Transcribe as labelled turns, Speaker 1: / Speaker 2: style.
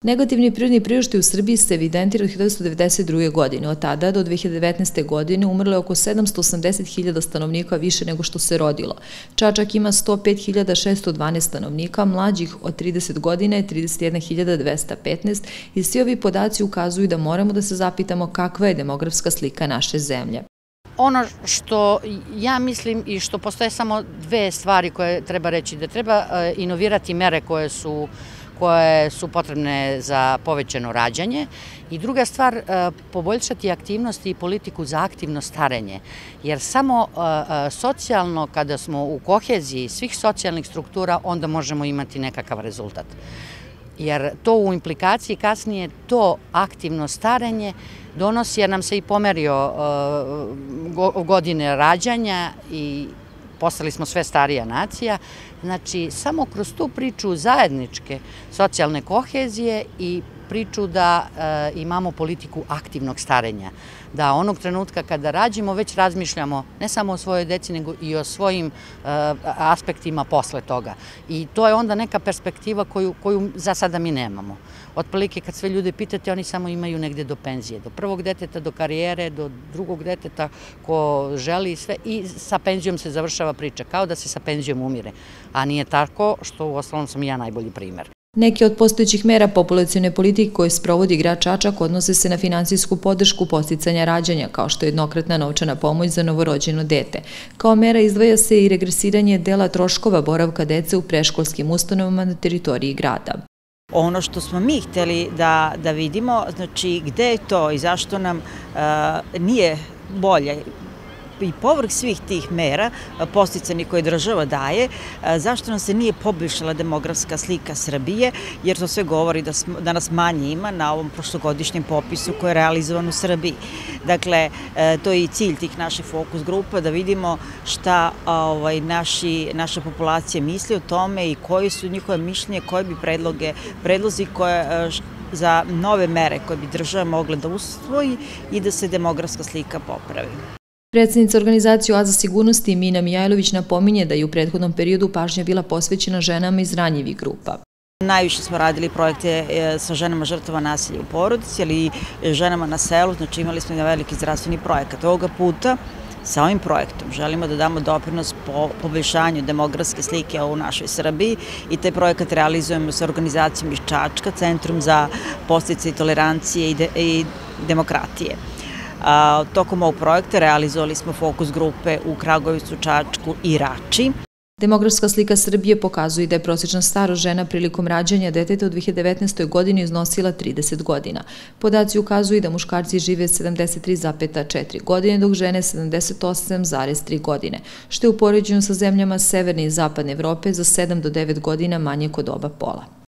Speaker 1: Negativni prirodni priraštaj u Srbiji se evidentira od 1992. godine. Od tada do 2019. godine umrlo je oko 780.000 stanovnika više nego što se rodilo. Čačak ima 105.612 stanovnika, mlađih od 30 godina je 31.215 i svi ovi podaci ukazuju da moramo da se zapitamo kakva je demografska slika naše zemlje.
Speaker 2: Ono što ja mislim i što postoje samo dve stvari koje treba reći, da treba inovirati mere koje su potrebne za povećano rađanje i druga stvar, poboljšati aktivnosti i politiku za aktivno starenje, jer samo socijalno kada smo u koheziji svih socijalnih struktura onda možemo imati nekakav rezultat. Jer to u implikaciji kasnije to aktivno starenje donosi, jer nam se i pomerio godine rađanja i postali smo sve starija nacija. Znači, samo kroz tu priču zajedničke socijalne kohezije i priču da imamo politiku aktivnog starenja. Da onog trenutka kada rađamo već razmišljamo ne samo o svojoj deci nego i o svojim aspektima posle toga. I to je onda neka perspektiva koju za sada mi nemamo. Otprilike kad sve ljude pitate oni samo imaju negde do penzije. Do prvog deteta, do karijere, do drugog deteta ko želi sve i sa penzijom se završava priča. Kao da se sa penzijom umire. A nije tako, što u ostalom sam i ja najbolji primer.
Speaker 1: Neke od postojećih mera populacione politike koje sprovodi grad Čačak odnose se na finansijsku podršku podsticanja rađanja, kao što je jednokratna novčana pomoć za novorođeno dete. Kao mera izdvaja se i regresiranje dela troškova boravka dece u predškolskim ustanovama na teritoriji grada.
Speaker 3: Ono što smo mi hteli da vidimo, znači gde je to i zašto nam nije bolje i povrh svih tih mera podsticajnih koje država daje, zašto nam se nije poboljšala demografska slika Srbije, jer to sve govori da nas manje ima na ovom prošlogodišnjem popisu koji je realizovan u Srbiji. Dakle, to je i cilj tih naših fokus grupa, da vidimo šta naša populacija misli o tome i koje su njihove mišljenje, koje bi predlozi za nove mere koje bi država mogla da usvoji i da se demografska slika popravi.
Speaker 1: Predsednica organizacije Oaza sigurnosti Mina Mijajlović napominje da je u prethodnom periodu pažnja bila posvećena ženama iz ranjivih grupa.
Speaker 3: Najviše smo radili projekte sa ženama žrtava nasilja u porodici, ali i ženama na selu, znači imali smo jedan veliki zdravstveni projekat. Ovoga puta sa ovim projektom želimo da damo doprinos po poboljšanju demografske slike u našoj Srbiji i taj projekat realizujemo sa organizacijom iz Čačka, Centrum za podsticaj tolerancije i demokratije. Tokom ovog projekta realizovali smo fokus grupe u Kragujevcu, Čačku i Rači.
Speaker 1: Demografska slika Srbije pokazuje da je prosječna starost žena prilikom rađanja deteta u 2019. godini iznosila 30 godina. Podaci ukazuju da muškarci žive 73,4 godine, dok žene 78,3 godine, što je u poređenju sa zemljama severne i zapadne Evrope za 7 do 9 godina manje kod oba pola.